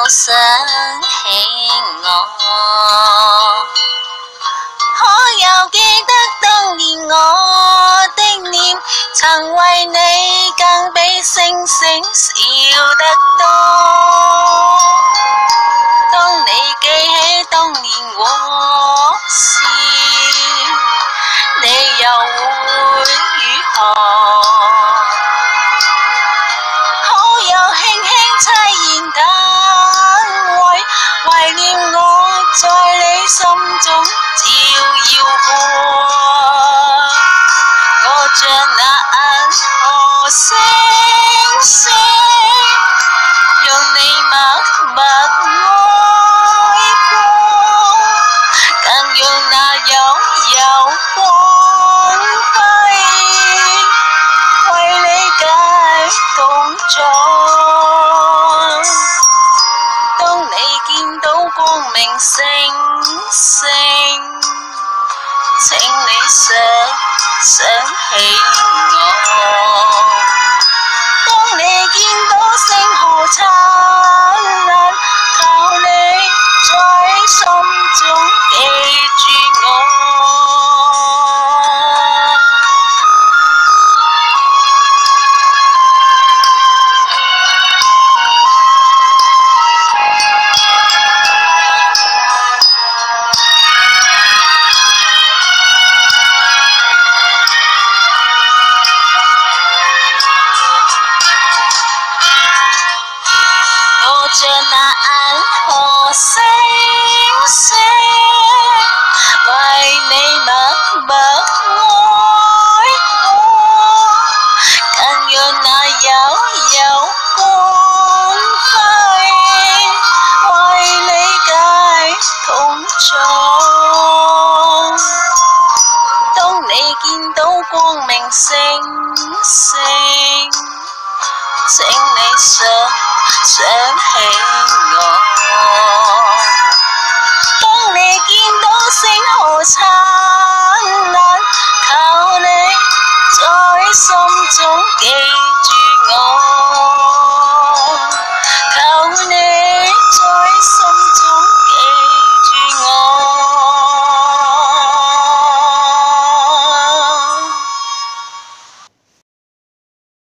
想起我，可有記得當年我的臉，曾為你更比星星笑得多。當你記起當年往事，你又會如何？可有輕輕凄然等會懷念我在你心中照耀過？我像那銀河星星，讓你默默愛過，更讓那悠悠光輝為你解凍咗。當你見到光明星星，請你想起我。當你見到星河燦爛，求你在心中記住我。像那銀河星星，為你默默愛過，更讓那悠悠光輝為你解凍咗。當你見到光明星星，請你想起我。當你見到星河燦